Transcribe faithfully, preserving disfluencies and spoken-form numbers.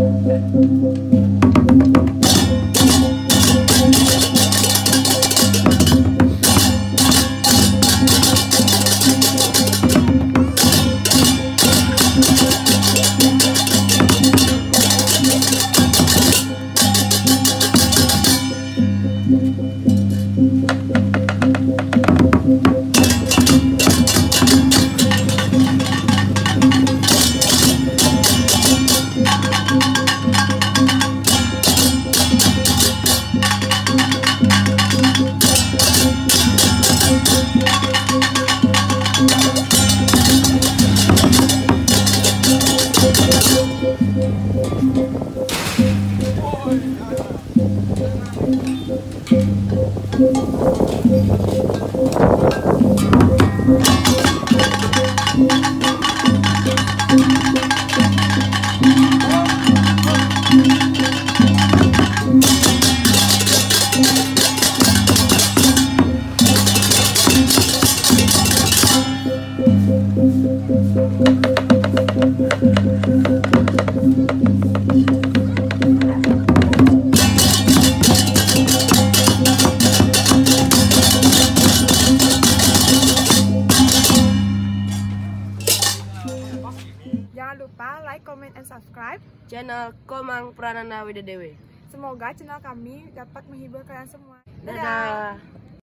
Jangan lupa like, comment, and subscribe channel Komang Pranana Widadewe. Semoga channel kami dapat menghibur kalian semua. Dadah.